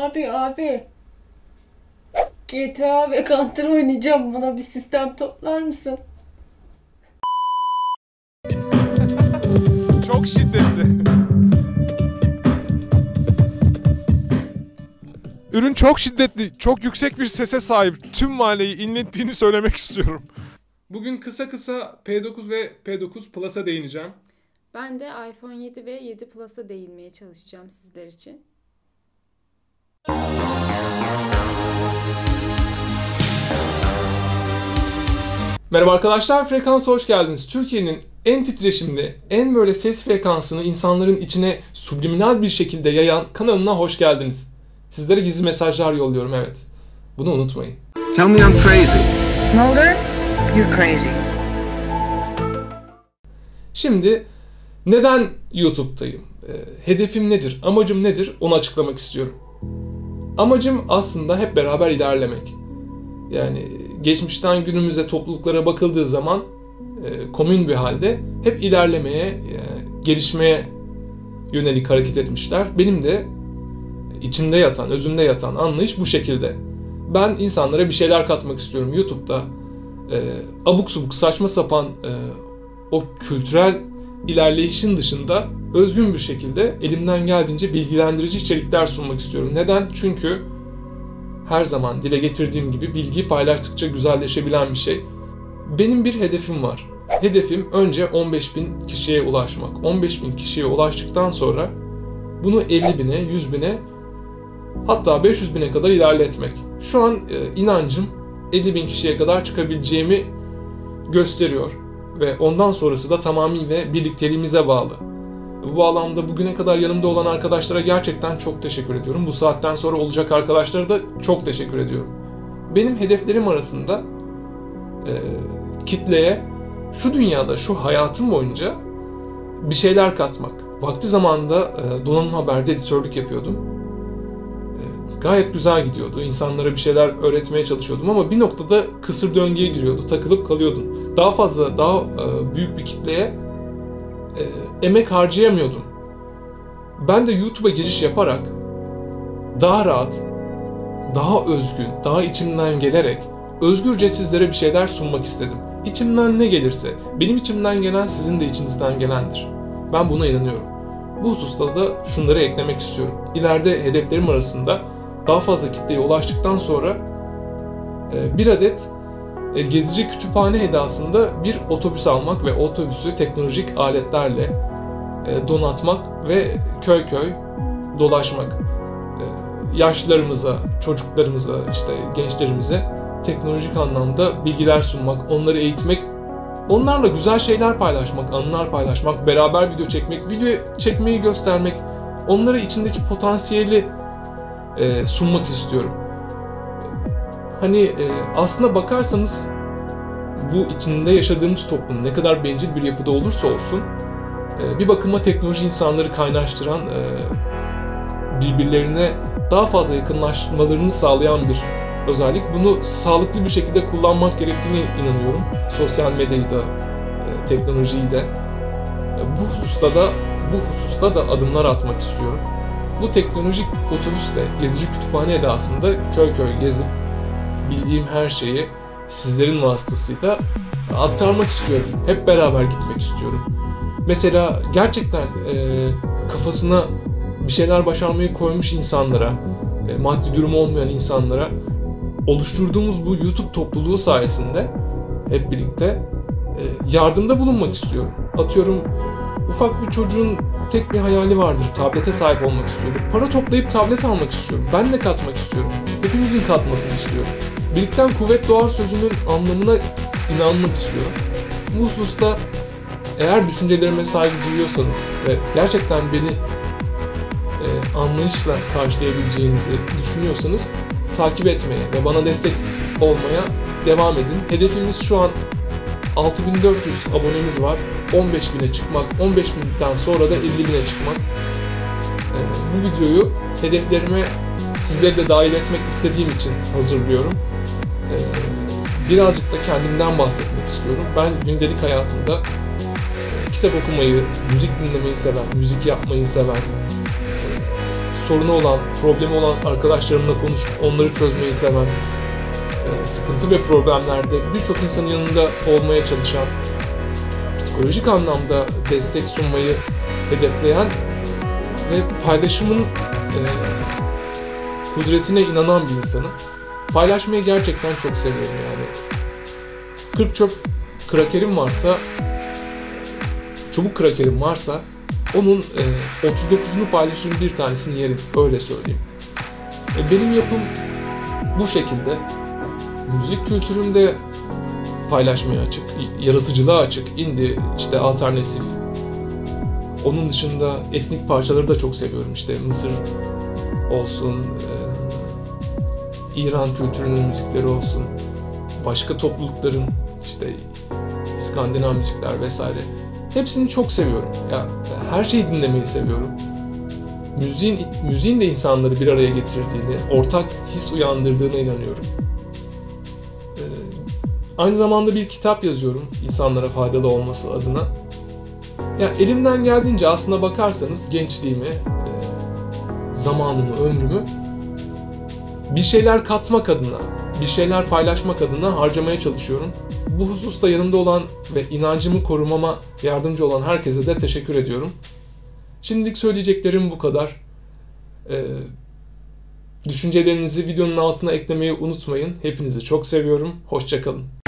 Abi. GTA ve Counter oynayacağım. Bana bir sistem toplar mısın? Çok şiddetli. Ürün çok şiddetli, çok yüksek bir sese sahip. Tüm mahalleyi inlettiğini söylemek istiyorum. Bugün kısa P9 ve P9 Plus'a değineceğim. Ben de iPhone 7 ve 7 Plus'a değinmeye çalışacağım sizler için. Merhaba arkadaşlar, Frekans'a hoş geldiniz. Türkiye'nin en titreşimli, en böyle ses frekansını insanların içine subliminal bir şekilde yayan kanalına hoş geldiniz. Sizlere gizli mesajlar yolluyorum, evet. Bunu unutmayın. Tell me I'm crazy. Mulder, you're crazy. Şimdi neden YouTube'dayım? Hedefim nedir? Amacım nedir? Onu açıklamak istiyorum. Amacım aslında hep beraber ilerlemek. Yani geçmişten günümüze topluluklara bakıldığı zaman komün bir halde hep ilerlemeye, gelişmeye yönelik hareket etmişler. Benim de içimde yatan, özümde yatan anlayış bu şekilde. Ben insanlara bir şeyler katmak istiyorum. YouTube'da abuk subuk, saçma sapan o kültürel ilerleyişin dışında özgün bir şekilde elimden geldiğince bilgilendirici içerikler sunmak istiyorum. Neden? Çünkü her zaman dile getirdiğim gibi bilgi paylaştıkça güzelleşebilen bir şey. Benim bir hedefim var. Hedefim önce 15.000 kişiye ulaşmak. 15.000 kişiye ulaştıktan sonra bunu 50.000'e, 100.000'e hatta 500.000'e kadar ilerletmek. Şu an inancım 50.000 kişiye kadar çıkabileceğimi gösteriyor. Ve ondan sonrası da tamamıyla birlikteliğimize bağlı. Bu bağlamda bugüne kadar yanımda olan arkadaşlara gerçekten çok teşekkür ediyorum. Bu saatten sonra olacak arkadaşlara da çok teşekkür ediyorum. Benim hedeflerim arasında kitleye şu dünyada, şu hayatım boyunca bir şeyler katmak. Vakti zamanında Donanım Haber'de editörlük yapıyordum. Gayet güzel gidiyordu. İnsanlara bir şeyler öğretmeye çalışıyordum ama bir noktada kısır döngüye giriyordu. Takılıp kalıyordum. Daha fazla, daha büyük bir kitleye emek harcayamıyordum. Ben de YouTube'a giriş yaparak daha rahat, daha özgün, daha içimden gelerek özgürce sizlere bir şeyler sunmak istedim. İçimden ne gelirse, benim içimden gelen sizin de içinizden gelendir. Ben buna inanıyorum. Bu hususta da şunları eklemek istiyorum. İleride hedeflerim arasında daha fazla kitleye ulaştıktan sonra bir adet gezici kütüphane edasında bir otobüs almak ve otobüsü teknolojik aletlerle donatmak ve köy köy dolaşmak. Yaşlılarımıza, çocuklarımıza, işte gençlerimize teknolojik anlamda bilgiler sunmak, onları eğitmek, onlarla güzel şeyler paylaşmak, anılar paylaşmak, beraber video çekmek, video çekmeyi göstermek, onlara içindeki potansiyeli sunmak istiyorum. Hani aslına bakarsanız bu içinde yaşadığımız toplum ne kadar bencil bir yapıda olursa olsun bir bakıma teknoloji insanları kaynaştıran, birbirlerine daha fazla yakınlaşmalarını sağlayan bir özellik. Bunu sağlıklı bir şekilde kullanmak gerektiğine inanıyorum. Sosyal medyayı da, teknolojiyi de. Bu hususta da adımlar atmak istiyorum. Bu teknolojik otobüsle gezici kütüphane edasında köy köy gezip bildiğim her şeyi sizlerin vasıtasıyla aktarmak istiyorum. Hep beraber gitmek istiyorum. Mesela gerçekten kafasına bir şeyler başarmayı koymuş insanlara, maddi durumu olmayan insanlara oluşturduğumuz bu YouTube topluluğu sayesinde hep birlikte yardımda bulunmak istiyorum. Atıyorum, ufak bir çocuğun tek bir hayali vardır. Tablete sahip olmak istiyorum. Para toplayıp tablet almak istiyorum. Ben de katmak istiyorum. Hepimizin katmasını istiyorum. Birlikten kuvvet doğar sözünün anlamına inanmak istiyorum. Bu hususta eğer düşüncelerime saygı duyuyorsanız ve gerçekten beni anlayışla karşılayabileceğinizi düşünüyorsanız takip etmeye ve bana destek olmaya devam edin. Hedefimiz şu an 6400 abonemiz var. 15.000'e çıkmak, 15.000'den sonra da 50.000'e çıkmak. Bu videoyu hedeflerime sizleri de dahil etmek istediğim için hazırlıyorum. Birazcık da kendimden bahsetmek istiyorum. Ben gündelik hayatımda kitap okumayı, müzik dinlemeyi seven, müzik yapmayı seven, sorunu olan, problemi olan arkadaşlarımla konuşup onları çözmeyi seven, sıkıntı ve problemlerde birçok insanın yanında olmaya çalışan, psikolojik anlamda destek sunmayı hedefleyen ve paylaşımın kudretine inanan bir insanım. Paylaşmayı gerçekten çok seviyorum yani. 40 çöp krakerim varsa, çubuk krakerim varsa onun 39'unu paylaşırım, bir tanesini yerim. Öyle söyleyeyim. Benim yapım bu şekilde. Müzik kültürümde paylaşmaya açık, yaratıcılığa açık, indie, işte alternatif. Onun dışında etnik parçaları da çok seviyorum. İşte Mısır olsun, İran kültürünün müzikleri olsun, başka toplulukların işte İskandinav müzikler vesaire. Hepsini çok seviyorum. Ya her şeyi dinlemeyi seviyorum. Müziğin de insanları bir araya getirdiğini, ortak his uyandırdığına inanıyorum. Aynı zamanda bir kitap yazıyorum insanlara faydalı olması adına. Ya elimden geldiğince aslına bakarsanız gençliğimi, zamanımı, ömrümü bir şeyler katmak adına, bir şeyler paylaşmak adına harcamaya çalışıyorum. Bu hususta yanımda olan ve inancımı korumama yardımcı olan herkese de teşekkür ediyorum. Şimdilik söyleyeceklerim bu kadar. Düşüncelerinizi videonun altına eklemeyi unutmayın. Hepinizi çok seviyorum. Hoşça kalın.